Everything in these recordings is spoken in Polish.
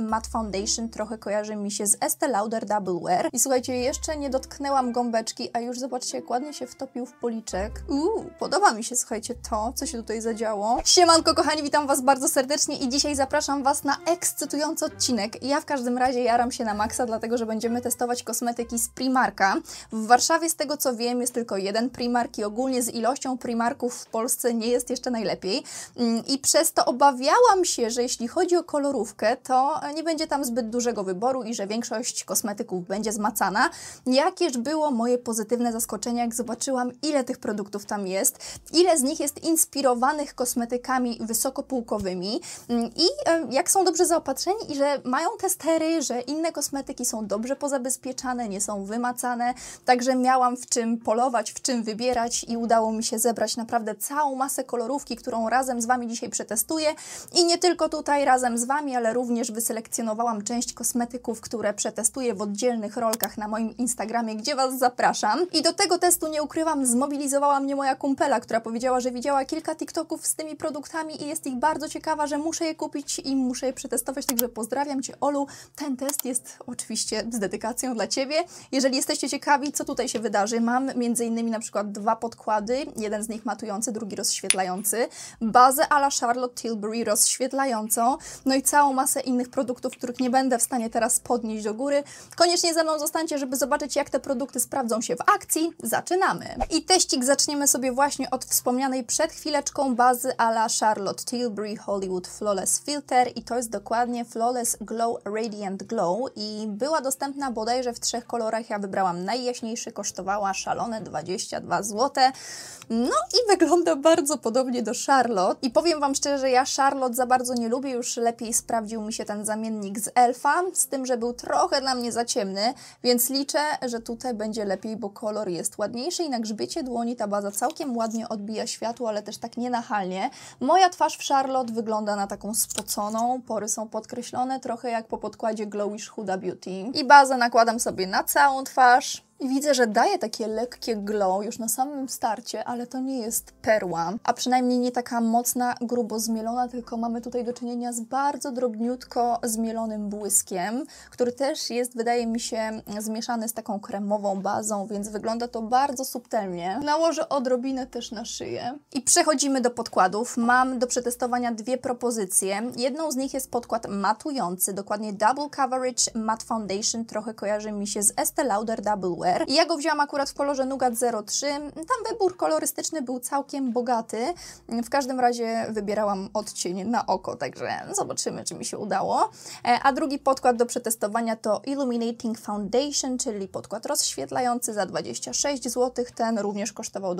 Matte Foundation trochę kojarzy mi się z Estée Lauder Double Wear. I słuchajcie, jeszcze nie dotknęłam gąbeczki, a już zobaczcie, jak ładnie się wtopił w policzek. Podoba mi się, słuchajcie, to, co się tutaj zadziało. Siemanko, kochani, witam Was bardzo serdecznie i dzisiaj zapraszam Was na ekscytujący odcinek. Ja w każdym razie jaram się na maksa, dlatego że będziemy testować kosmetyki z Primarka. W Warszawie, z tego co wiem, jest tylko jeden Primark i ogólnie z ilością Primarków w Polsce nie jest jeszcze najlepiej. I przez to obawiałam się, że jeśli chodzi o kolorówkę, to nie będzie tam zbyt dużego wyboru i że większość kosmetyków będzie zmacana. Jakież było moje pozytywne zaskoczenie, jak zobaczyłam, ile tych produktów tam jest, ile z nich jest inspirowanych kosmetykami wysokopółkowymi i jak są dobrze zaopatrzeni i że mają testery, że inne kosmetyki są dobrze pozabezpieczane, nie są wymacane, także miałam w czym polować, w czym wybierać i udało mi się zebrać naprawdę całą masę kolorówki, którą razem z Wami dzisiaj przetestuję i nie tylko tutaj razem z Wami, ale również wyselekcjonowałam część kosmetyków, które przetestuję w oddzielnych rolkach na moim Instagramie, gdzie Was zapraszam. I do tego testu, nie ukrywam, zmobilizowała mnie moja kumpela, która powiedziała, że widziała kilka TikToków z tymi produktami i jest ich bardzo ciekawa, że muszę je kupić i muszę je przetestować, także pozdrawiam Cię, Olu. Ten test jest oczywiście z dedykacją dla Ciebie. Jeżeli jesteście ciekawi, co tutaj się wydarzy, mam m.in. na przykład dwa podkłady, jeden z nich matujący, drugi rozświetlający, bazę a la Charlotte Tilbury rozświetlającą, no i całą masę innych produktów, których nie będę w stanie teraz podnieść do góry. Koniecznie ze mną zostańcie, żeby zobaczyć, jak te produkty sprawdzą się w akcji. Zaczynamy! I teścik zaczniemy sobie właśnie od wspomnianej przed chwileczką bazy a la Charlotte Tilbury Hollywood Flawless Filter i to jest dokładnie Flawless Glow Radiant Glow i była dostępna bodajże w 3 kolorach. Ja wybrałam najjaśniejszy, kosztowała szalone 22 zł. No i wygląda bardzo podobnie do Charlotte. I powiem Wam szczerze, że ja Charlotte za bardzo nie lubię, już lepiej sprawdził mi się ten zamiennik z Elfa, z tym, że był trochę dla mnie za ciemny, więc liczę, że tutaj będzie lepiej, bo kolor jest ładniejszy i na grzbiecie dłoni ta baza całkiem ładnie odbija światło, ale też tak nienachalnie. Moja twarz w Charlotte wygląda na taką spoconą, pory są podkreślone, trochę jak po podkładzie Glowish Huda Beauty. I bazę nakładam sobie na całą twarz. I widzę, że daje takie lekkie glow już na samym starcie, ale to nie jest perła, a przynajmniej nie taka mocna, grubo zmielona, tylko mamy tutaj do czynienia z bardzo drobniutko zmielonym błyskiem, który też jest, wydaje mi się, zmieszany z taką kremową bazą, więc wygląda to bardzo subtelnie. Nałożę odrobinę też na szyję. I przechodzimy do podkładów. Mam do przetestowania dwie propozycje. Jedną z nich jest podkład matujący, dokładnie Double Coverage Matte Foundation, trochę kojarzy mi się z Estée Lauder Double Wear. I ja go wzięłam akurat w kolorze Nougat 03. Tam wybór kolorystyczny był całkiem bogaty. W każdym razie wybierałam odcień na oko, także zobaczymy, czy mi się udało. A drugi podkład do przetestowania to Illuminating Foundation, czyli podkład rozświetlający za 26 zł. Ten również kosztował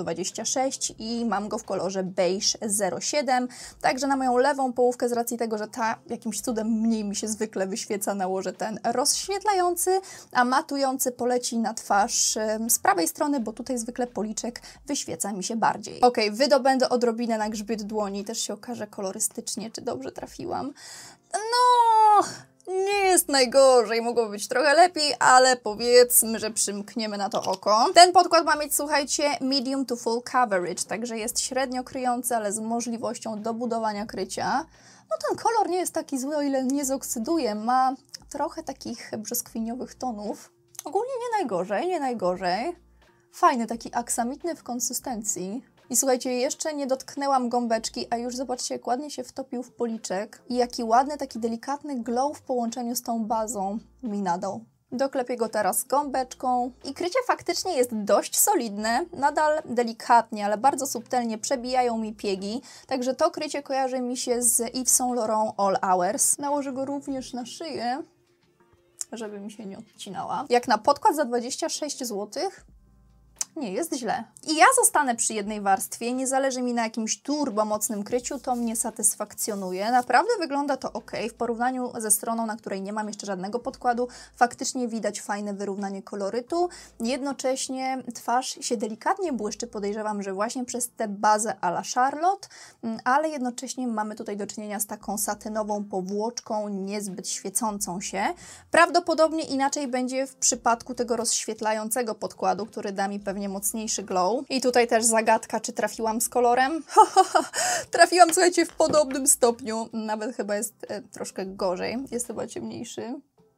26 i mam go w kolorze Beige 07. Także na moją lewą połówkę, z racji tego, że ta jakimś cudem mniej mi się zwykle wyświeca, nałożę ten rozświetlający, a matujący poleci na twarz z prawej strony, bo tutaj zwykle policzek wyświeca mi się bardziej. Ok, wydobędę odrobinę na grzbiet dłoni, też się okaże kolorystycznie, czy dobrze trafiłam. No, nie jest najgorzej, mogło być trochę lepiej, ale powiedzmy, że przymkniemy na to oko. Ten podkład ma mieć, słuchajcie, medium to full coverage, także jest średnio kryjący, ale z możliwością dobudowania krycia. No ten kolor nie jest taki zły, o ile nie zoksyduje, ma trochę takich brzoskwiniowych tonów. Ogólnie nie najgorzej, nie najgorzej. Fajny, taki aksamitny w konsystencji. I słuchajcie, jeszcze nie dotknęłam gąbeczki, a już zobaczcie, jak ładnie się wtopił w policzek. I jaki ładny, taki delikatny glow w połączeniu z tą bazą mi nadał. Doklepię go teraz gąbeczką. I krycie faktycznie jest dość solidne. Nadal delikatnie, ale bardzo subtelnie przebijają mi piegi. Także to krycie kojarzy mi się z Yves Saint Laurent All Hours. Nałożę go również na szyję, żeby mi się nie odcinała. Jak na podkład za 26 zł, nie jest źle. I ja zostanę przy jednej warstwie, nie zależy mi na jakimś turbo mocnym kryciu, to mnie satysfakcjonuje. Naprawdę wygląda to ok. W porównaniu ze stroną, na której nie mam jeszcze żadnego podkładu, faktycznie widać fajne wyrównanie kolorytu. Jednocześnie twarz się delikatnie błyszczy, podejrzewam, że właśnie przez tę bazę a la Charlotte, ale jednocześnie mamy tutaj do czynienia z taką satynową powłoczką, niezbyt świecącą się. Prawdopodobnie inaczej będzie w przypadku tego rozświetlającego podkładu, który da mi pewnie mnie mocniejszy glow. I tutaj też zagadka, czy trafiłam z kolorem. Trafiłam, słuchajcie, w podobnym stopniu. Nawet chyba jest troszkę gorzej. Jest chyba ciemniejszy.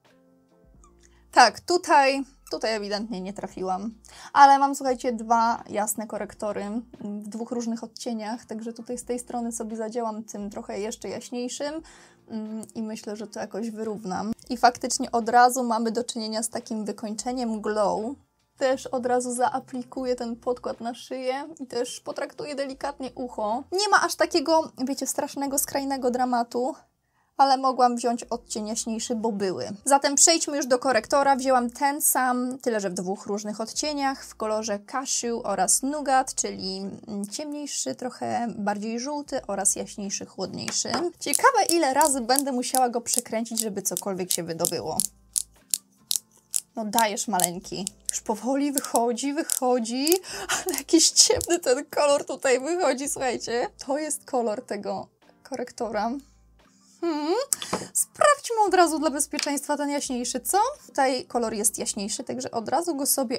Tak, tutaj ewidentnie nie trafiłam. Ale mam, słuchajcie, dwa jasne korektory w dwóch różnych odcieniach, także tutaj z tej strony sobie zadziałam tym trochę jeszcze jaśniejszym i myślę, że to jakoś wyrównam. I faktycznie od razu mamy do czynienia z takim wykończeniem glow. Też od razu zaaplikuję ten podkład na szyję i też potraktuję delikatnie ucho. Nie ma aż takiego, wiecie, strasznego, skrajnego dramatu, ale mogłam wziąć odcień jaśniejszy, bo były. Zatem przejdźmy już do korektora. Wzięłam ten sam, tyle że w dwóch różnych odcieniach, w kolorze cashew oraz nougat, czyli ciemniejszy, trochę bardziej żółty oraz jaśniejszy, chłodniejszy. Ciekawe, ile razy będę musiała go przekręcić, żeby cokolwiek się wydobyło. No dajesz, maleńki. Już powoli wychodzi, ale jakiś ciemny ten kolor tutaj wychodzi, słuchajcie. To jest kolor tego korektora. Sprawdźmy od razu dla bezpieczeństwa ten jaśniejszy, co? Tutaj kolor jest jaśniejszy, także od razu go sobie...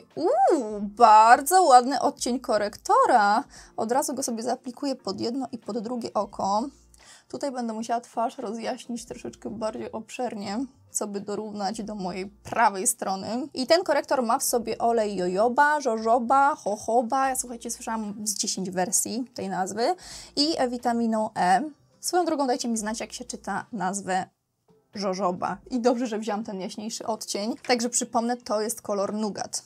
bardzo ładny odcień korektora. Od razu go sobie zaaplikuję pod jedno i pod drugie oko. Tutaj będę musiała twarz rozjaśnić troszeczkę bardziej obszernie, co by dorównać do mojej prawej strony. I ten korektor ma w sobie olej jojoba, jojoba, jojoba. Ja, słuchajcie, słyszałam z 10 wersji tej nazwy. I witaminą E. Swoją drogą dajcie mi znać, jak się czyta nazwę jojoba. I dobrze, że wziąłam ten jaśniejszy odcień. Także przypomnę, to jest kolor nougat.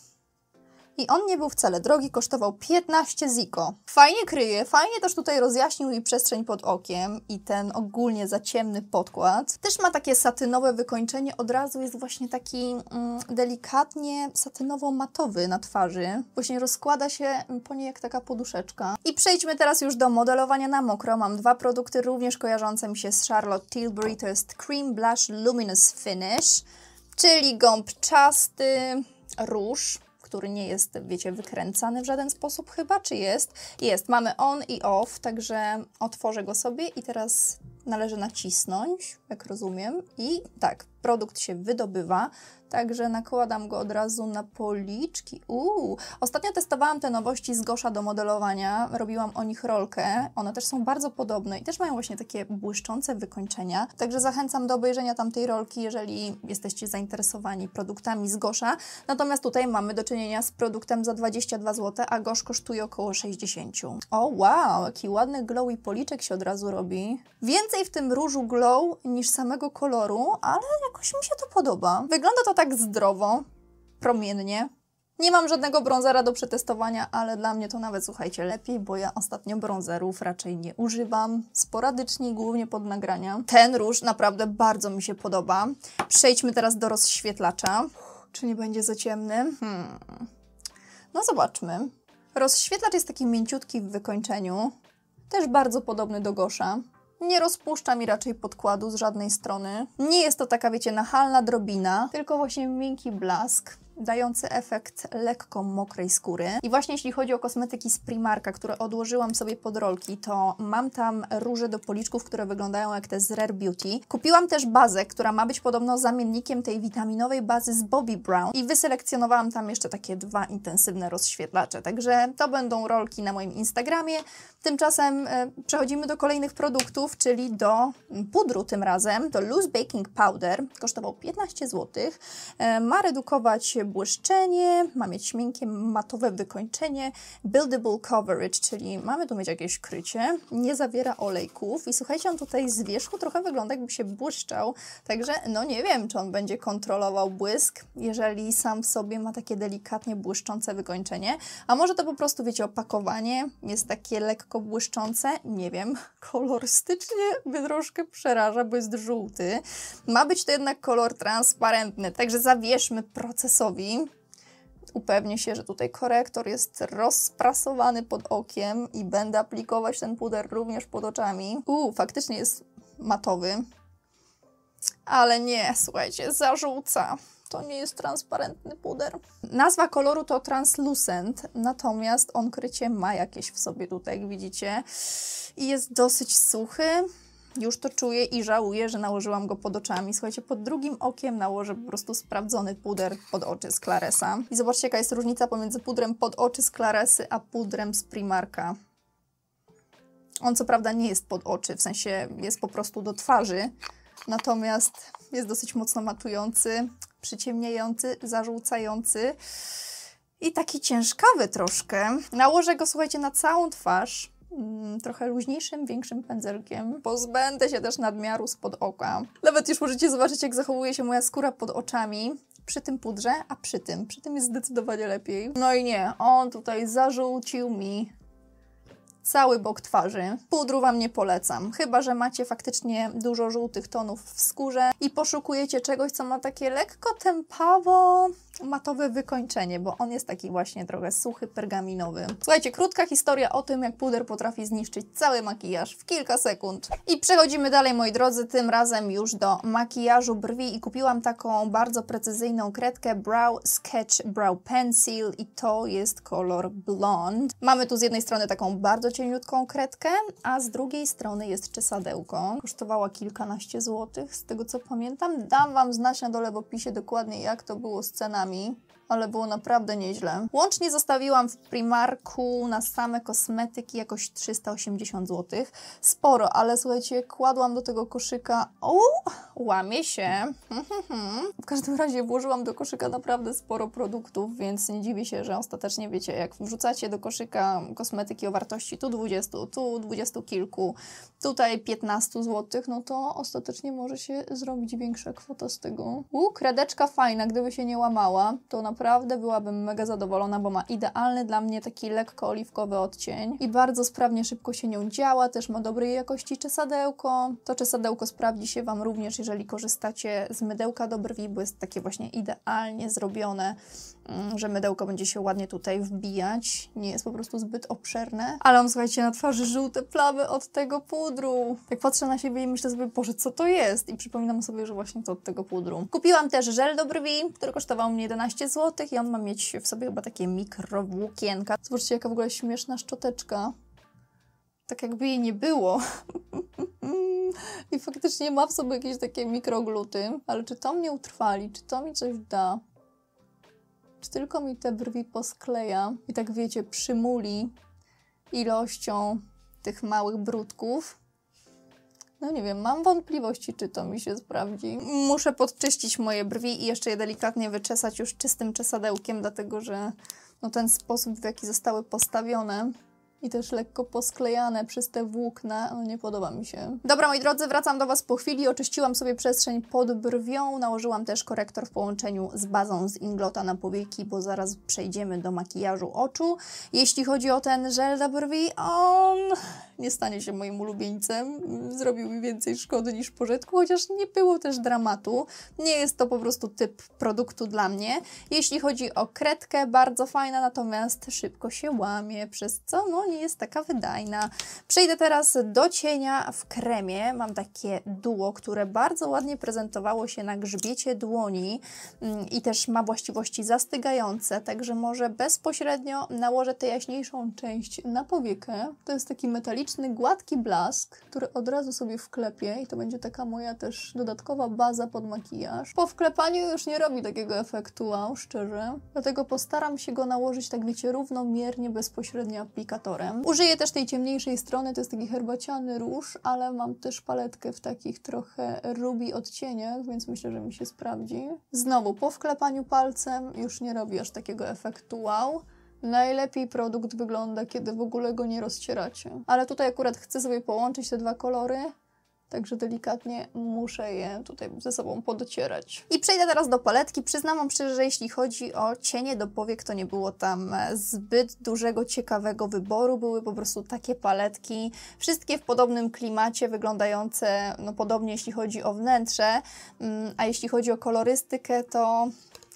I on nie był wcale drogi, kosztował 15 ziko. Fajnie kryje, fajnie też tutaj rozjaśnił mi przestrzeń pod okiem i ten ogólnie za ciemny podkład. Też ma takie satynowe wykończenie, od razu jest właśnie taki delikatnie satynowo-matowy na twarzy. Właśnie rozkłada się po niej jak taka poduszeczka. I przejdźmy teraz już do modelowania na mokro. Mam dwa produkty również kojarzące mi się z Charlotte Tilbury, to jest Cream Blush Luminous Finish, czyli gąbczasty róż, który nie jest, wiecie, wykręcany w żaden sposób chyba, czy jest? Jest, mamy on i off, także otworzę go sobie i teraz należy nacisnąć, jak rozumiem. I tak, produkt się wydobywa, także nakładam go od razu na policzki. Ostatnio testowałam te nowości z Gosha do modelowania, robiłam o nich rolkę. One też są bardzo podobne i też mają właśnie takie błyszczące wykończenia. Także zachęcam do obejrzenia tamtej rolki, jeżeli jesteście zainteresowani produktami z Gosha. Natomiast tutaj mamy do czynienia z produktem za 22 zł, a Gosh kosztuje około 60. O wow, jaki ładny glow i policzek się od razu robi. Więcej w tym różu glow niż samego koloru, ale jakoś mi się to podoba. Wygląda to tak zdrowo, promiennie. Nie mam żadnego bronzera do przetestowania, ale dla mnie to nawet, słuchajcie, lepiej, bo ja ostatnio bronzerów raczej nie używam. Sporadycznie, głównie pod nagrania. Ten róż naprawdę bardzo mi się podoba. Przejdźmy teraz do rozświetlacza. Czy nie będzie za ciemny? No zobaczmy. Rozświetlacz jest taki mięciutki w wykończeniu. Też bardzo podobny do Gosha. Nie rozpuszcza mi raczej podkładu z żadnej strony. Nie jest to taka, wiecie, nachalna drobina, tylko właśnie miękki blask, dający efekt lekko mokrej skóry. I właśnie jeśli chodzi o kosmetyki z Primarka, które odłożyłam sobie pod rolki, to mam tam róże do policzków, które wyglądają jak te z Rare Beauty. Kupiłam też bazę, która ma być podobno zamiennikiem tej witaminowej bazy z Bobbi Brown i wyselekcjonowałam tam jeszcze takie dwa intensywne rozświetlacze. Także to będą rolki na moim Instagramie. Tymczasem przechodzimy do kolejnych produktów, czyli do pudru tym razem. To Loose Baking Powder. Kosztował 15 zł. Ma redukować błyszczenie, ma mieć miękkie, matowe wykończenie, buildable coverage, czyli mamy tu mieć jakieś krycie, nie zawiera olejków i słuchajcie, on tutaj z wierzchu trochę wygląda, jakby się błyszczał, także no nie wiem, czy on będzie kontrolował błysk, jeżeli sam w sobie ma takie delikatnie błyszczące wykończenie, a może to po prostu, wiecie, opakowanie jest takie lekko błyszczące, nie wiem, kolorystycznie mnie troszkę przeraża, bo jest żółty, ma być to jednak kolor transparentny, także zawierzmy procesowi. Upewnię się, że tutaj korektor jest rozprasowany pod okiem i będę aplikować ten puder również pod oczami. Faktycznie jest matowy, ale nie, słuchajcie, zarzuca. To nie jest transparentny puder. Nazwa koloru to Translucent, natomiast on krycie ma jakieś w sobie tutaj, jak widzicie. I jest dosyć suchy. Już to czuję i żałuję, że nałożyłam go pod oczami. Słuchajcie, pod drugim okiem nałożę po prostu sprawdzony puder pod oczy z Claresa. I zobaczcie, jaka jest różnica pomiędzy pudrem pod oczy z Claresy, a pudrem z Primarka. On co prawda nie jest pod oczy, w sensie jest po prostu do twarzy, natomiast jest dosyć mocno matujący, przyciemniający, zażółcający i taki ciężkawy troszkę. Nałożę go, słuchajcie, na całą twarz. Trochę luźniejszym, większym pędzelkiem. Pozbędę się też nadmiaru spod oka. Nawet już możecie zobaczyć, jak zachowuje się moja skóra pod oczami przy tym pudrze, a przy tym jest zdecydowanie lepiej. No i nie, on tutaj zażółcił mi cały bok twarzy. Pudru Wam nie polecam, chyba że macie faktycznie dużo żółtych tonów w skórze i poszukujecie czegoś, co ma takie lekko tępawo matowe wykończenie, bo on jest taki właśnie trochę suchy, pergaminowy. Słuchajcie, krótka historia o tym, jak puder potrafi zniszczyć cały makijaż w kilka sekund. I przechodzimy dalej, moi drodzy, tym razem już do makijażu brwi i kupiłam taką bardzo precyzyjną kredkę Brow Sketch Brow Pencil i to jest kolor Blonde. Mamy tu z jednej strony taką bardzo cieniutką kredkę, a z drugiej strony jest czesadełko. Kosztowała kilkanaście złotych, z tego co pamiętam. Dam Wam znać na dole w opisie dokładnie, jak to było z cenami, ale było naprawdę nieźle. Łącznie zostawiłam w Primarku na same kosmetyki jakoś 380 zł. Sporo, ale słuchajcie, kładłam do tego koszyka... łamie się. W każdym razie włożyłam do koszyka naprawdę sporo produktów, więc nie dziwię się, że ostatecznie, wiecie, jak wrzucacie do koszyka kosmetyki o wartości tu 20, tu 20 kilku, tutaj 15 zł, no to ostatecznie może się zrobić większa kwota z tego. Kredeczka fajna, gdyby się nie łamała, to naprawdę byłabym mega zadowolona, bo ma idealny dla mnie taki lekko oliwkowy odcień i bardzo sprawnie, szybko się nią działa, też ma dobrej jakości czesadełko. To czesadełko sprawdzi się Wam również, jeżeli korzystacie z mydełka do brwi, bo jest takie właśnie idealnie zrobione, że mydełko będzie się ładnie tutaj wbijać. Nie jest po prostu zbyt obszerne. Ale mam, słuchajcie, na twarzy żółte plamy od tego pudru. Jak patrzę na siebie i myślę sobie, Boże, co to jest? I przypominam sobie, że właśnie to od tego pudru. Kupiłam też żel do brwi, który kosztował mnie 11 zł i on ma mieć w sobie chyba takie mikrowłókienka. Zobaczcie, jaka w ogóle śmieszna szczoteczka. Tak jakby jej nie było. I faktycznie ma w sobie jakieś takie mikrogluty. Ale czy to mnie utrwali? Czy to mi coś da? Czy tylko mi te brwi poskleja i tak wiecie, przymuli ilością tych małych brudków? No nie wiem, mam wątpliwości, czy to mi się sprawdzi. Muszę podczyścić moje brwi i jeszcze je delikatnie wyczesać już czystym czesadełkiem, dlatego że no, ten sposób, w jaki zostały postawione i też lekko posklejane przez te włókna, no nie podoba mi się. Dobra, moi drodzy, wracam do Was po chwili. Oczyściłam sobie przestrzeń pod brwią, nałożyłam też korektor w połączeniu z bazą z Inglota na powieki, bo zaraz przejdziemy do makijażu oczu. Jeśli chodzi o ten żel do brwi, on nie stanie się moim ulubieńcem. Zrobił mi więcej szkody niż pożytku, chociaż nie było też dramatu. Nie jest to po prostu typ produktu dla mnie. Jeśli chodzi o kredkę, bardzo fajna, natomiast szybko się łamie, przez co no nie jest taka wydajna. Przejdę teraz do cienia w kremie. Mam takie duo, które bardzo ładnie prezentowało się na grzbiecie dłoni i też ma właściwości zastygające, także może bezpośrednio nałożę tę jaśniejszą część na powiekę. To jest taki metaliczny, gładki blask, który od razu sobie wklepię i to będzie taka moja też dodatkowa baza pod makijaż. Po wklepaniu już nie robi takiego efektu wow, szczerze. Dlatego postaram się go nałożyć, tak wiecie, równomiernie, bezpośrednio aplikatorem. Użyję też tej ciemniejszej strony, to jest taki herbaciany róż, ale mam też paletkę w takich trochę ruby odcieniach, więc myślę, że mi się sprawdzi. Znowu, po wklepaniu palcem już nie robi aż takiego efektu wow. Najlepiej produkt wygląda, kiedy w ogóle go nie rozcieracie. Ale tutaj akurat chcę sobie połączyć te dwa kolory, także delikatnie muszę je tutaj ze sobą podocierać. I przejdę teraz do paletki. Przyznam Wam szczerze, że jeśli chodzi o cienie do powiek, to nie było tam zbyt dużego, ciekawego wyboru. Były po prostu takie paletki, wszystkie w podobnym klimacie, wyglądające no podobnie, jeśli chodzi o wnętrze, a jeśli chodzi o kolorystykę, to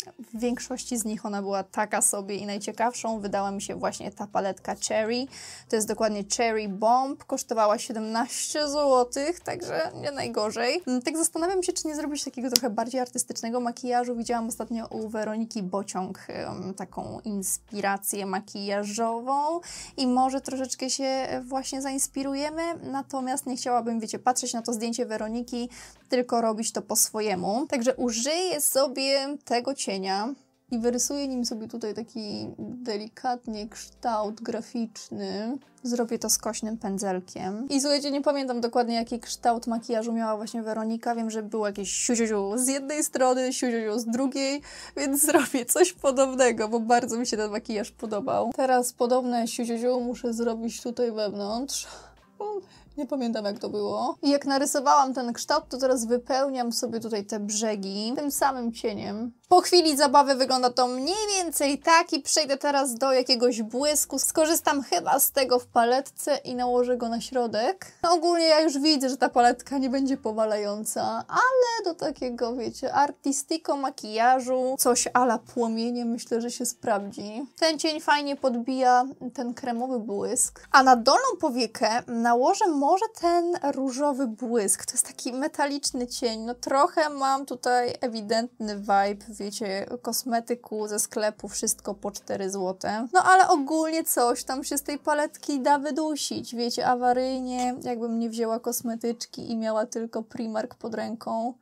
W większości z nich ona była taka sobie i najciekawszą wydała mi się właśnie ta paletka Cherry. To jest dokładnie Cherry Bomb. Kosztowała 17 zł, także nie najgorzej. Tak zastanawiam się, czy nie zrobić takiego trochę bardziej artystycznego makijażu. Widziałam ostatnio u Weroniki Bociąg taką inspirację makijażową i może troszeczkę się właśnie zainspirujemy, natomiast nie chciałabym, wiecie, patrzeć na to zdjęcie Weroniki, tylko robić to po swojemu. Także użyję sobie tego cienia i wyrysuję nim sobie tutaj taki delikatnie kształt graficzny. Zrobię to skośnym pędzelkiem. I słuchajcie, nie pamiętam dokładnie, jaki kształt makijażu miała właśnie Weronika. Wiem, że było jakieś siusiusiu z jednej strony, siusiusiu z drugiej, więc zrobię coś podobnego, bo bardzo mi się ten makijaż podobał. Teraz podobne siusiusiu muszę zrobić tutaj wewnątrz. Nie pamiętam, jak to było. I jak narysowałam ten kształt, to teraz wypełniam sobie tutaj te brzegi tym samym cieniem. Po chwili zabawy wygląda to mniej więcej tak i przejdę teraz do jakiegoś błysku. Skorzystam chyba z tego w paletce i nałożę go na środek. No ogólnie ja już widzę, że ta paletka nie będzie powalająca, ale do takiego, wiecie, artistico makijażu, coś a la płomienie, myślę, że się sprawdzi. Ten cień fajnie podbija ten kremowy błysk. A na dolną powiekę nałożę może ten różowy błysk. To jest taki metaliczny cień. No trochę mam tutaj ewidentny vibe, wiecie, kosmetyku ze sklepu, wszystko po 4 zł. No ale ogólnie coś tam się z tej paletki da wydusić. Wiecie, awaryjnie, jakbym nie wzięła kosmetyczki i miała tylko Primark pod ręką,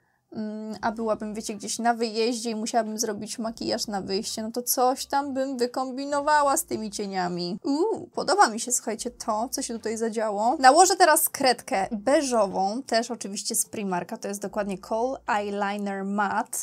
a byłabym, wiecie, gdzieś na wyjeździe i musiałabym zrobić makijaż na wyjście, no to coś tam bym wykombinowała z tymi cieniami. Podoba mi się, słuchajcie, to, co się tutaj zadziało. Nałożę teraz kredkę beżową, też oczywiście z Primarka, to jest dokładnie Kohl Eyeliner Matte.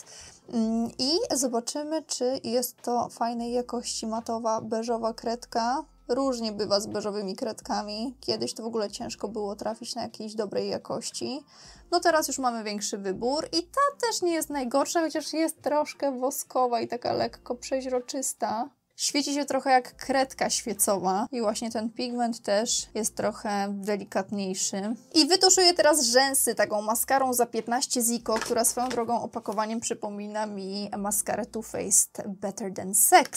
I zobaczymy, czy jest to fajnej jakości matowa, beżowa kredka. Różnie bywa z beżowymi kredkami. Kiedyś to w ogóle ciężko było trafić na jakiejś dobrej jakości. No teraz już mamy większy wybór i ta też nie jest najgorsza, chociaż jest troszkę woskowa i taka lekko przeźroczysta. Świeci się trochę jak kredka świecowa i właśnie ten pigment też jest trochę delikatniejszy. I wytuszuję teraz rzęsy taką maskarą za 15 Zico, która swoją drogą opakowaniem przypomina mi maskarę Too Faced Better Than Sex.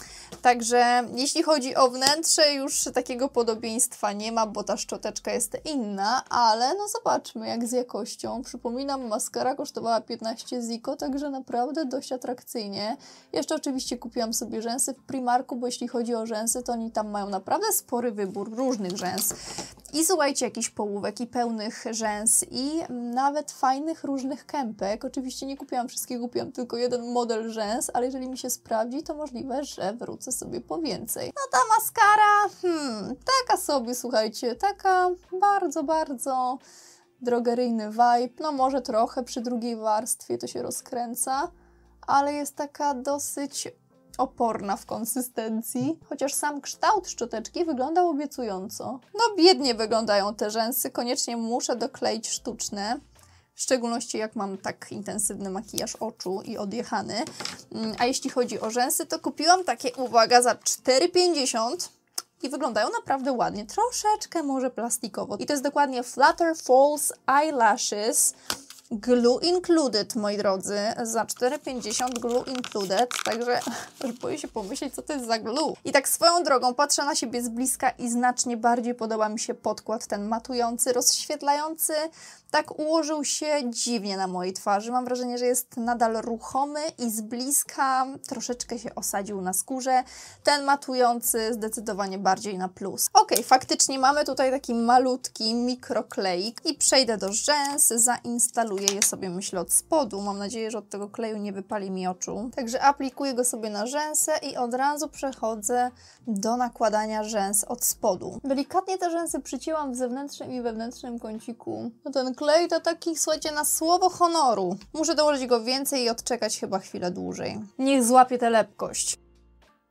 Także jeśli chodzi o wnętrze, już takiego podobieństwa nie ma, bo ta szczoteczka jest inna, ale no zobaczmy jak z jakością. Przypominam, maskara kosztowała 15 Zico, także naprawdę dość atrakcyjnie. Jeszcze oczywiście kupiłam sobie rzęsy w Primarku, bo jeśli chodzi o rzęsy, to oni tam mają naprawdę spory wybór różnych rzęs. I słuchajcie, jakichś połówek i pełnych rzęs i nawet fajnych różnych kępek. Oczywiście nie kupiłam wszystkiego, kupiłam tylko jeden model rzęs, ale jeżeli mi się sprawdzi, to możliwe, że wrócę sobie po więcej. No ta maskara, taka sobie, słuchajcie, taka bardzo, bardzo drogeryjny vibe. No może trochę przy drugiej warstwie to się rozkręca, ale jest taka dosyć oporna w konsystencji, chociaż sam kształt szczoteczki wyglądał obiecująco. No biednie wyglądają te rzęsy, koniecznie muszę dokleić sztuczne, w szczególności jak mam tak intensywny makijaż oczu i odjechany. A jeśli chodzi o rzęsy, to kupiłam takie, uwaga, za 4,50 i wyglądają naprawdę ładnie, troszeczkę może plastikowo. I to jest dokładnie Flutter False Eyelashes. Glue included, moi drodzy, za 4,50 glue included, także aż boję się pomyśleć, co to jest za glue. I tak swoją drogą patrzę na siebie z bliska i znacznie bardziej podoba mi się podkład, ten matujący, rozświetlający, tak ułożył się dziwnie na mojej twarzy. Mam wrażenie, że jest nadal ruchomy i z bliska troszeczkę się osadził na skórze. Ten matujący zdecydowanie bardziej na plus. Ok, faktycznie mamy tutaj taki malutki mikrokleik i przejdę do rzęs, zainstaluję je sobie, myślę, od spodu. Mam nadzieję, że od tego kleju nie wypali mi oczu. Także aplikuję go sobie na rzęsę i od razu przechodzę do nakładania rzęs od spodu. Delikatnie te rzęsy przycięłam w zewnętrznym i wewnętrznym kąciku. No ten klej to taki, słuchajcie, na słowo honoru. Muszę dołożyć go więcej i odczekać chyba chwilę dłużej. Niech złapie tę lepkość.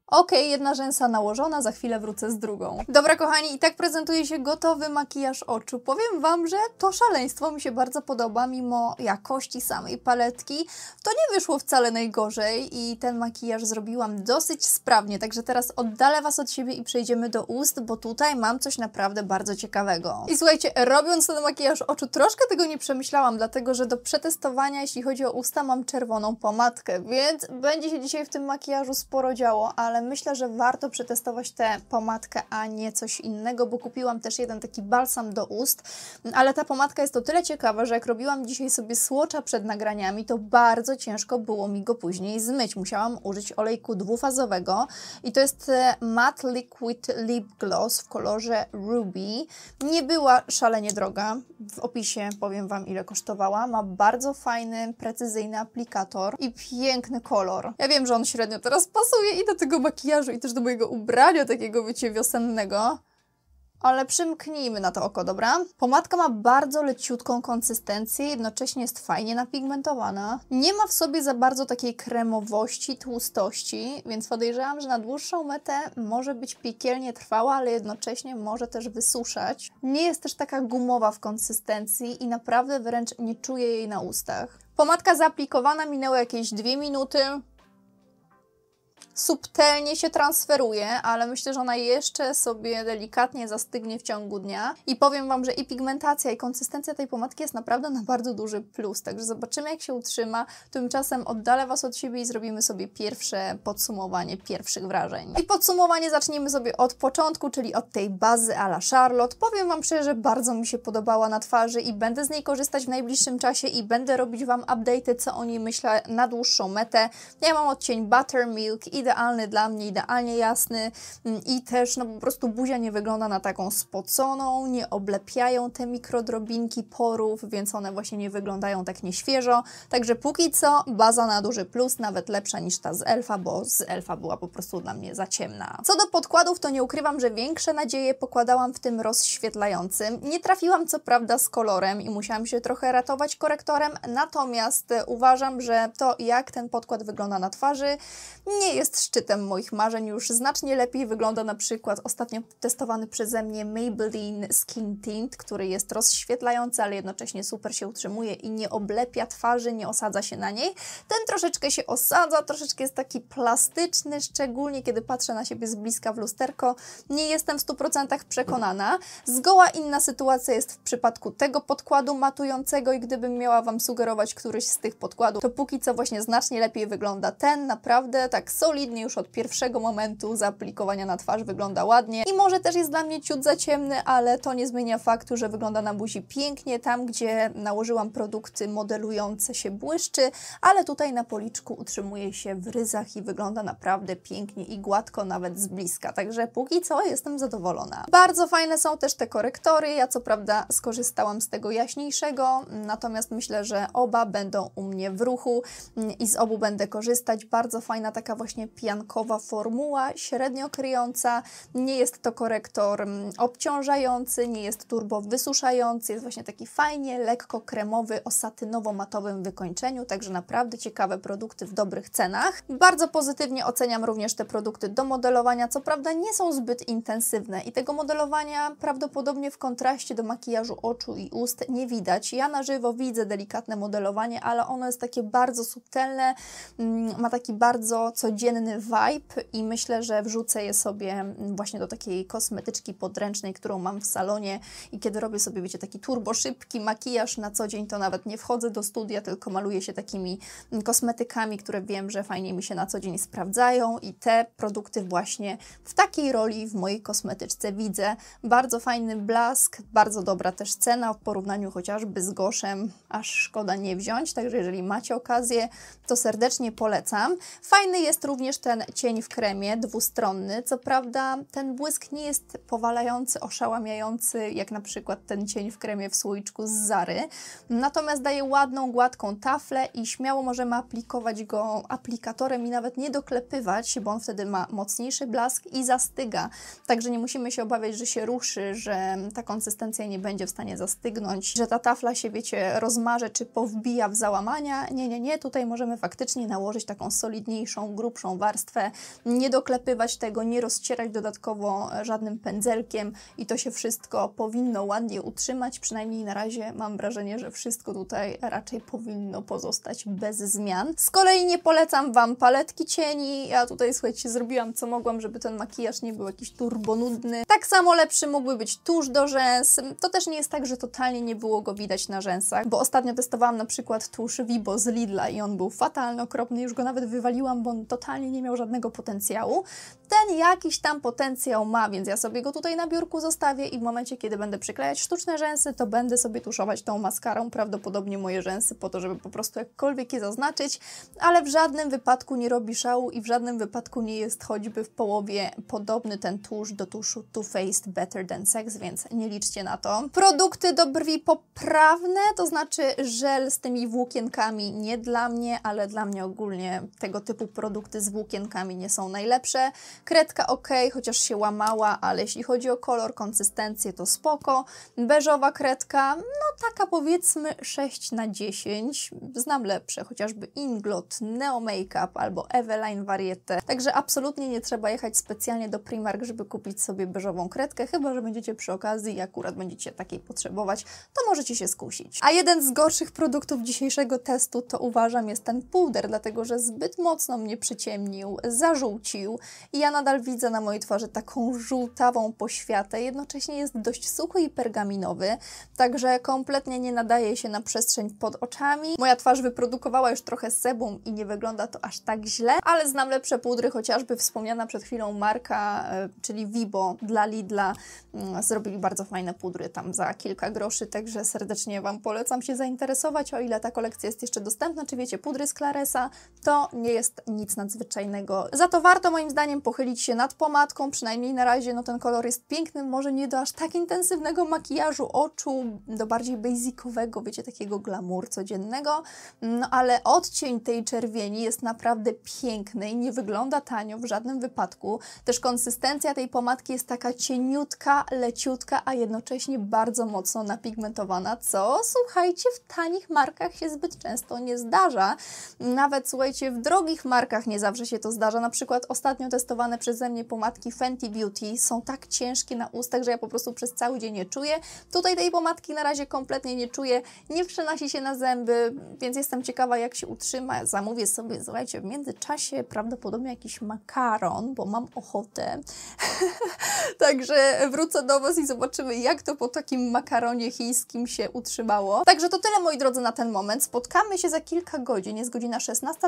Okej, jedna rzęsa nałożona, za chwilę wrócę z drugą. Dobra kochani, i tak prezentuje się gotowy makijaż oczu. Powiem Wam, że to szaleństwo mi się bardzo podoba, mimo jakości samej paletki. To nie wyszło wcale najgorzej i ten makijaż zrobiłam dosyć sprawnie, także teraz oddalę Was od siebie i przejdziemy do ust, bo tutaj mam coś naprawdę bardzo ciekawego. I słuchajcie, robiąc ten makijaż oczu, troszkę tego nie przemyślałam, dlatego że do przetestowania, jeśli chodzi o usta, mam czerwoną pomadkę, więc będzie się dzisiaj w tym makijażu sporo działo, ale myślę, że warto przetestować tę pomadkę, a nie coś innego, bo kupiłam też jeden taki balsam do ust, ale ta pomadka jest o tyle ciekawa, że jak robiłam dzisiaj sobie swatcha przed nagraniami, to bardzo ciężko było mi go później zmyć. Musiałam użyć olejku dwufazowego i to jest Matte Liquid Lip Gloss w kolorze Ruby. Nie była szalenie droga. W opisie powiem Wam, ile kosztowała. Ma bardzo fajny, precyzyjny aplikator i piękny kolor. Ja wiem, że on średnio teraz pasuje i do tego makijażu, i też do mojego ubrania takiego, wiecie, wiosennego. Ale przymknijmy na to oko, dobra? Pomadka ma bardzo leciutką konsystencję, jednocześnie jest fajnie napigmentowana. Nie ma w sobie za bardzo takiej kremowości, tłustości, więc podejrzewam, że na dłuższą metę może być piekielnie trwała, ale jednocześnie może też wysuszać. Nie jest też taka gumowa w konsystencji i naprawdę wręcz nie czuję jej na ustach. Pomadka zaaplikowana, minęło jakieś 2 minuty. Subtelnie się transferuje, ale myślę, że ona jeszcze sobie delikatnie zastygnie w ciągu dnia. I powiem Wam, że i pigmentacja, i konsystencja tej pomadki jest naprawdę na bardzo duży plus. Także zobaczymy, jak się utrzyma. Tymczasem oddalę Was od siebie i zrobimy sobie pierwsze podsumowanie pierwszych wrażeń. I podsumowanie zacznijmy sobie od początku, czyli od tej bazy a la Charlotte. Powiem Wam szczerze, bardzo mi się podobała na twarzy i będę z niej korzystać w najbliższym czasie i będę robić Wam update'y, co o niej myślę na dłuższą metę. Ja mam odcień Buttermilk, idealny dla mnie, idealnie jasny i też no po prostu buzia nie wygląda na taką spoconą, nie oblepiają te mikrodrobinki porów, więc one właśnie nie wyglądają tak nieświeżo. Także póki co baza na duży plus, nawet lepsza niż ta z Elfa, bo z Elfa była po prostu dla mnie za ciemna. Co do podkładów, to nie ukrywam, że większe nadzieje pokładałam w tym rozświetlającym. Nie trafiłam co prawda z kolorem i musiałam się trochę ratować korektorem, natomiast uważam, że to, jak ten podkład wygląda na twarzy, nie jest szczytem moich marzeń. Już znacznie lepiej wygląda na przykład ostatnio testowany przeze mnie Maybelline Skin Tint, który jest rozświetlający, ale jednocześnie super się utrzymuje i nie oblepia twarzy, nie osadza się na niej. Ten troszeczkę się osadza, troszeczkę jest taki plastyczny, szczególnie kiedy patrzę na siebie z bliska w lusterko. Nie jestem w 100% przekonana. Zgoła inna sytuacja jest w przypadku tego podkładu matującego i gdybym miała Wam sugerować któryś z tych podkładów, to póki co właśnie znacznie lepiej wygląda ten, naprawdę tak solidnie już od pierwszego momentu zaaplikowania na twarz wygląda ładnie i może też jest dla mnie ciut za ciemny, ale to nie zmienia faktu, że wygląda na buzi pięknie. Tam, gdzie nałożyłam produkty modelujące, się błyszczy, ale tutaj na policzku utrzymuje się w ryzach i wygląda naprawdę pięknie i gładko, nawet z bliska. Także póki co jestem zadowolona. Bardzo fajne są też te korektory. Ja co prawda skorzystałam z tego jaśniejszego, natomiast myślę, że oba będą u mnie w ruchu i z obu będę korzystać. Bardzo fajna taka właśnie piankowa formuła, średnio kryjąca. Nie jest to korektor obciążający, nie jest turbo wysuszający, jest właśnie taki fajnie, lekko kremowy, o satynowo-matowym wykończeniu, także naprawdę ciekawe produkty w dobrych cenach. Bardzo pozytywnie oceniam również te produkty do modelowania, co prawda nie są zbyt intensywne i tego modelowania prawdopodobnie w kontraście do makijażu oczu i ust nie widać. Ja na żywo widzę delikatne modelowanie, ale ono jest takie bardzo subtelne, ma taki bardzo codzienny vibe i myślę, że wrzucę je sobie właśnie do takiej kosmetyczki podręcznej, którą mam w salonie i kiedy robię sobie, wiecie, taki turbo szybki makijaż na co dzień, to nawet nie wchodzę do studia, tylko maluję się takimi kosmetykami, które wiem, że fajnie mi się na co dzień sprawdzają i te produkty właśnie w takiej roli w mojej kosmetyczce widzę. Bardzo fajny blask, bardzo dobra też cena w porównaniu chociażby z Goszem, aż szkoda nie wziąć, także jeżeli macie okazję, to serdecznie polecam. Fajny jest również ten cień w kremie, dwustronny. Co prawda ten błysk nie jest powalający, oszałamiający, jak na przykład ten cień w kremie w słoiczku z Zary. Natomiast daje ładną, gładką taflę i śmiało możemy aplikować go aplikatorem i nawet nie doklepywać, bo on wtedy ma mocniejszy blask i zastyga. Także nie musimy się obawiać, że się ruszy, że ta konsystencja nie będzie w stanie zastygnąć, że ta tafla się, wiecie, rozmarze czy powbija w załamania. Nie. Tutaj możemy faktycznie nałożyć taką solidniejszą, grubszą grubszą warstwę, nie doklepywać tego, nie rozcierać dodatkowo żadnym pędzelkiem i to się wszystko powinno ładnie utrzymać. Przynajmniej na razie mam wrażenie, że wszystko tutaj raczej powinno pozostać bez zmian. Z kolei nie polecam Wam paletki cieni. Ja tutaj, słuchajcie, zrobiłam co mogłam, żeby ten makijaż nie był jakiś turbonudny. Tak samo lepszy mógłby być tusz do rzęs. To też nie jest tak, że totalnie nie było go widać na rzęsach, bo ostatnio testowałam na przykład tusz Vibo z Lidla i on był fatalny, okropny. Już go nawet wywaliłam, bo on totalnie nie miał żadnego potencjału. Ten jakiś tam potencjał ma, więc ja sobie go tutaj na biurku zostawię i w momencie, kiedy będę przyklejać sztuczne rzęsy, to będę sobie tuszować tą maskarą prawdopodobnie moje rzęsy po to, żeby po prostu jakkolwiek je zaznaczyć, ale w żadnym wypadku nie robi szału i w żadnym wypadku nie jest choćby w połowie podobny ten tusz do tuszu Too Faced Better Than Sex, więc nie liczcie na to. Produkty do brwi poprawne, to znaczy żel z tymi włókienkami nie dla mnie, ale dla mnie ogólnie tego typu produkty z włókienkami nie są najlepsze. Kredka ok, chociaż się łamała, ale jeśli chodzi o kolor, konsystencję, to spoko. Beżowa kredka, no taka powiedzmy 6/10. Znam lepsze, chociażby Inglot, Neo Makeup albo Eveline Variety. Także absolutnie nie trzeba jechać specjalnie do Primark, żeby kupić sobie beżową kredkę, chyba że będziecie przy okazji i akurat będziecie takiej potrzebować, to możecie się skusić. A jeden z gorszych produktów dzisiejszego testu to uważam jest ten puder, dlatego że zbyt mocno mnie przyciemnił, zażółcił i ja nadal widzę na mojej twarzy taką żółtawą poświatę, jednocześnie jest dość suchy i pergaminowy, także kompletnie nie nadaje się na przestrzeń pod oczami. Moja twarz wyprodukowała już trochę sebum i nie wygląda to aż tak źle, ale znam lepsze pudry, chociażby wspomniana przed chwilą marka, czyli Vibo dla Lidla. Zrobili bardzo fajne pudry tam za kilka groszy, także serdecznie Wam polecam się zainteresować, o ile ta kolekcja jest jeszcze dostępna. Czy wiecie, pudry z Claresa to nie jest nic nadzwyczajnego. Za to warto moim zdaniem pochylić się nad pomadką, przynajmniej na razie, no ten kolor jest piękny, może nie do aż tak intensywnego makijażu oczu, do bardziej basicowego, wiecie, takiego glamour codziennego, no ale odcień tej czerwieni jest naprawdę piękny i nie wygląda tanio w żadnym wypadku. Też konsystencja tej pomadki jest taka cieniutka, leciutka, a jednocześnie bardzo mocno napigmentowana, co, słuchajcie, w tanich markach się zbyt często nie zdarza. Nawet, słuchajcie, w drogich markach nie zawsze się to zdarza. Na przykład ostatnio testowane przeze mnie pomadki Fenty Beauty są tak ciężkie na ustach, że ja po prostu przez cały dzień nie czuję. Tutaj tej pomadki na razie kompletnie nie czuję, nie przenosi się na zęby, więc jestem ciekawa, jak się utrzyma. Zamówię sobie, słuchajcie, w międzyczasie prawdopodobnie jakiś makaron, bo mam ochotę. Także wrócę do Was i zobaczymy, jak to po takim makaronie chińskim się utrzymało. Także to tyle, moi drodzy, na ten moment. Spotkamy się za kilka godzin, jest godzina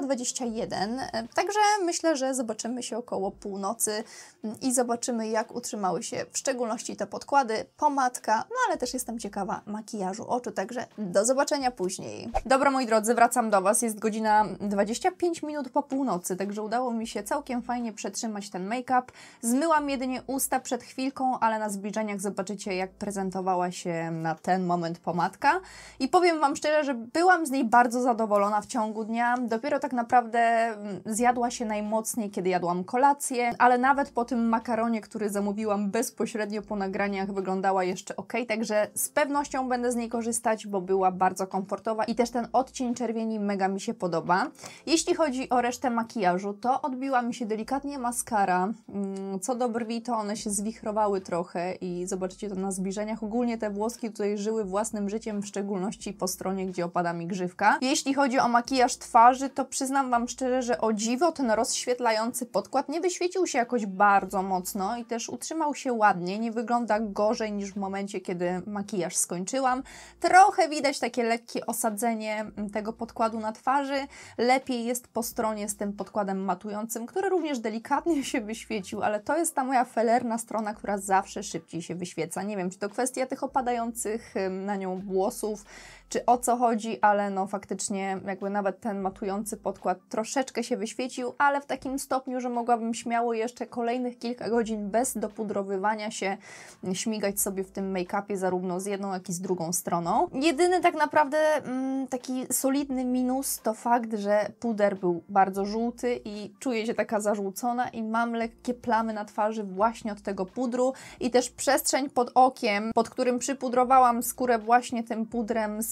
16:21, także myślę, że zobaczymy się około północy i zobaczymy, jak utrzymały się w szczególności te podkłady, pomadka, no ale też jestem ciekawa makijażu oczu, także do zobaczenia później. Dobra, moi drodzy, wracam do Was, jest godzina 25 minut po północy, także udało mi się całkiem fajnie przetrzymać ten make-up. Zmyłam jedynie usta przed chwilką, ale na zbliżeniach zobaczycie, jak prezentowała się na ten moment pomadka i powiem Wam szczerze, że byłam z niej bardzo zadowolona w ciągu dnia. Dopiero tak naprawdę zjadła się najmocniej, kiedy jadłam kolację, ale nawet po tym makaronie, który zamówiłam bezpośrednio po nagraniach, wyglądała jeszcze ok, także z pewnością będę z niej korzystać, bo była bardzo komfortowa i też ten odcień czerwieni mega mi się podoba. Jeśli chodzi o resztę makijażu, to odbiła mi się delikatnie maskara. Co do brwi, to one się zwichrowały trochę i zobaczycie to na zbliżeniach. Ogólnie te włoski tutaj żyły własnym życiem, w szczególności po stronie, gdzie opada mi grzywka. Jeśli chodzi o makijaż twarzy, to przyznam Wam szczerze, że o dziwo ten rozświetlający podkład nie wyświecił się jakoś bardzo mocno i też utrzymał się ładnie. Nie wygląda gorzej niż w momencie, kiedy makijaż skończyłam. Trochę widać takie lekkie osadzenie tego podkładu na twarzy. Lepiej jest po stronie z tym podkładem matującym, który również delikatnie się wyświecił, ale to jest ta moja felerna strona, która zawsze szybciej się wyświeca. Nie wiem, czy to kwestia tych opadających na nią włosów, czy o co chodzi, ale no faktycznie jakby nawet ten matujący podkład troszeczkę się wyświecił, ale w takim stopniu, że mogłabym śmiało jeszcze kolejnych kilka godzin bez dopudrowywania się śmigać sobie w tym make-upie zarówno z jedną, jak i z drugą stroną. Jedyny tak naprawdę taki solidny minus to fakt, że puder był bardzo żółty i czuję się taka zażółcona i mam lekkie plamy na twarzy właśnie od tego pudru i też przestrzeń pod okiem, pod którym przypudrowałam skórę właśnie tym pudrem,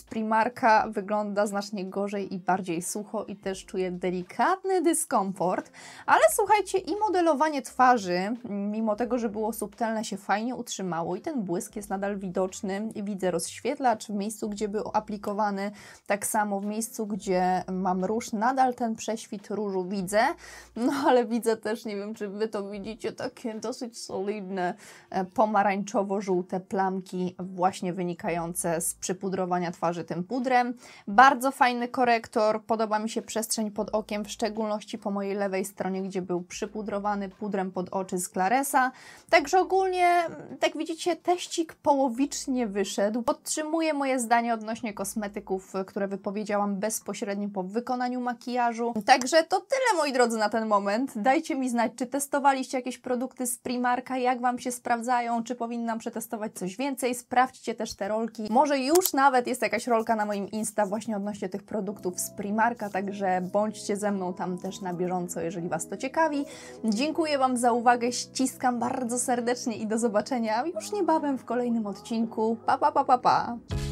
Primarka wygląda znacznie gorzej i bardziej sucho i też czuję delikatny dyskomfort, ale słuchajcie, i modelowanie twarzy, mimo tego, że było subtelne, się fajnie utrzymało i ten błysk jest nadal widoczny. Widzę rozświetlacz w miejscu, gdzie był aplikowany, tak samo w miejscu, gdzie mam róż, nadal ten prześwit różu widzę, no ale widzę też, nie wiem, czy Wy to widzicie, takie dosyć solidne pomarańczowo-żółte plamki właśnie wynikające z przypudrowania twarzy tym pudrem. Bardzo fajny korektor, podoba mi się przestrzeń pod okiem, w szczególności po mojej lewej stronie, gdzie był przypudrowany pudrem pod oczy z Claresa. Także ogólnie, tak widzicie, teścik połowicznie wyszedł. Podtrzymuję moje zdanie odnośnie kosmetyków, które wypowiedziałam bezpośrednio po wykonaniu makijażu. Także to tyle, moi drodzy, na ten moment. Dajcie mi znać, czy testowaliście jakieś produkty z Primarka, jak Wam się sprawdzają, czy powinnam przetestować coś więcej. Sprawdźcie też te rolki. Może już nawet jest jakaś rolka na moim Insta właśnie odnośnie tych produktów z Primarka, także bądźcie ze mną tam też na bieżąco, jeżeli Was to ciekawi. Dziękuję Wam za uwagę, ściskam bardzo serdecznie i do zobaczenia już niebawem w kolejnym odcinku. Pa, pa, pa, pa, pa!